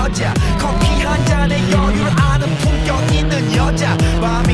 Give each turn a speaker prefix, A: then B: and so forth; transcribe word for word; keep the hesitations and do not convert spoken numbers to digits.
A: 여자 커피 한 잔에 여유를 아는 품격 있는 여자 마음이